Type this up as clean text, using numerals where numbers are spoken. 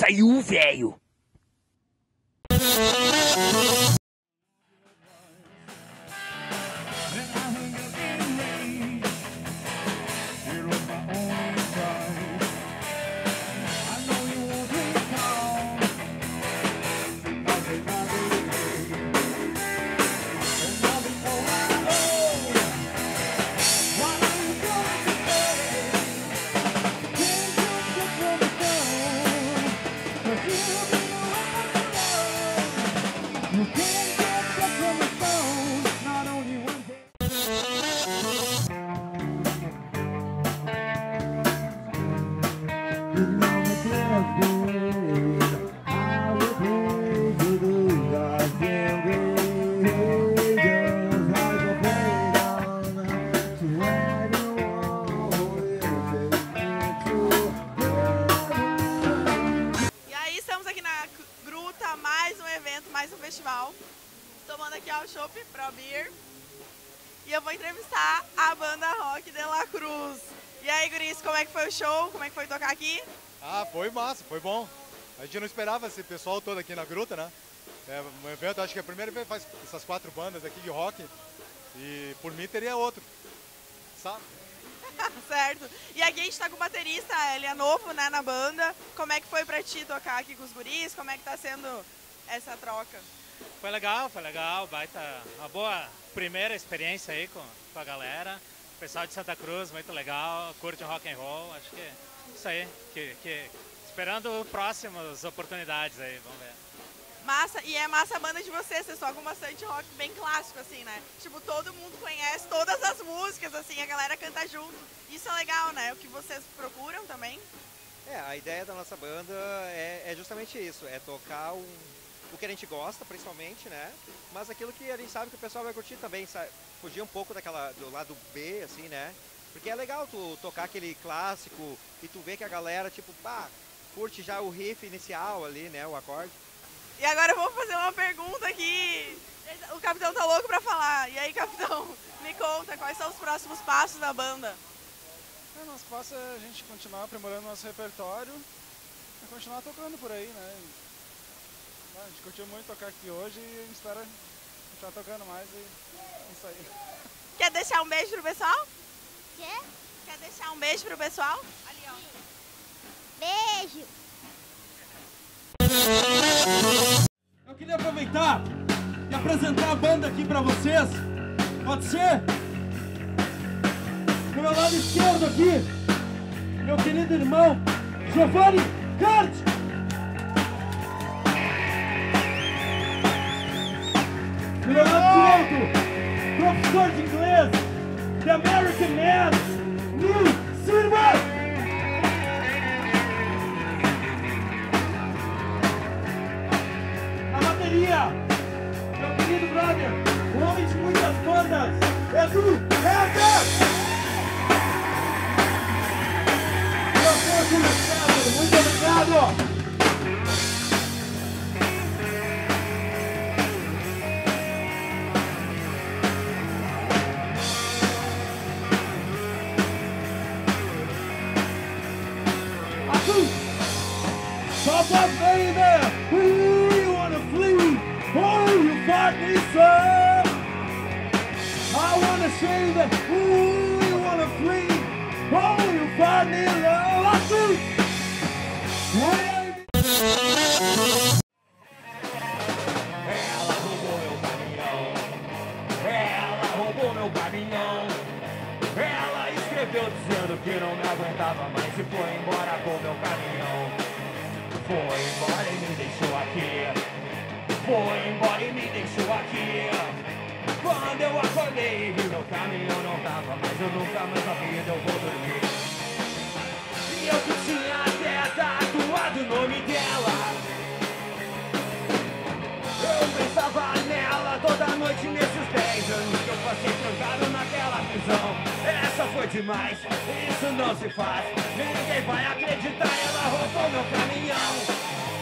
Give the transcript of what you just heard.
saiu, velho. Mais um festival, tomando aqui ó, o Chopp Pro Beer, e eu vou entrevistar a banda Rock de La Cruz. E aí, guris, como é que foi o show? Como é que foi tocar aqui? Ah, foi massa, foi bom. A gente não esperava esse pessoal todo aqui na gruta, né? É um evento, acho que é a primeira vez que faz essas 4 bandas aqui de rock, e por mim teria outro, sabe? Certo. E aqui a gente tá com o baterista, ele é novo, né, na banda. Como é que foi pra ti tocar aqui com os guris? Como é que tá sendo essa troca? Foi legal, baita, uma boa primeira experiência aí com a galera. O pessoal de Santa Cruz, muito legal, curte rock and roll, acho que é isso aí, esperando próximas oportunidades aí, vamos ver. Massa, e é massa a banda de vocês tocam bastante rock bem clássico, assim, né? Tipo, todo mundo conhece todas as músicas, assim, a galera canta junto. Isso é legal, né? O que vocês procuram também. A ideia da nossa banda é justamente isso, é tocar o que a gente gosta, principalmente, né? Mas aquilo que a gente sabe que o pessoal vai curtir também, sabe? Fugir um pouco do lado B, assim, né? Porque é legal tu tocar aquele clássico e tu ver que a galera, tipo, pá, curte já o riff inicial ali, né? O acorde. E agora eu vou fazer uma pergunta aqui. O capitão tá louco pra falar. E aí, capitão, me conta, quais são os próximos passos da banda? Nosso passo é a gente continuar aprimorando nosso repertório e continuar tocando por aí, né? A gente curtiu muito tocar aqui hoje e a gente espera continuar tocando mais e é isso aí. Quer deixar um beijo pro pessoal? Quê? Quer deixar um beijo pro pessoal? Ali, ó. Beijo! Eu queria aproveitar e apresentar a banda aqui pra vocês. Pode ser? Do meu lado esquerdo aqui, meu querido irmão Giovanni Cart. Do meu lado direito, professor de inglês, The American Man, Neil Silver. Meu querido brother, o homem de muitas bandas, Edu Heber! Muito obrigado! Stop up, baby! Ooh, you wanna flee? Oh, you fight me, sir! I wanna say that, ooh, you wanna flee? Oh, you fight me, love! I see! Ela roubou meu caminhão. Ela roubou meu caminhão. Ela escreveu dizendo que não me aguentava mais e foi embora com meu caminhão. Foi embora e me deixou aqui. Foi embora e me deixou aqui. Quando eu acordei e vi meu caminhão não tava mais, eu nunca mais na vida eu vou dormir. E eu que tinha até tatuado o nome dela. Eu pensava nela toda noite nesses 10 anos que eu passei trancado naquela prisão. Essa foi demais, isso não se faz. Ninguém vai acreditar, ela roubou meu caminhão.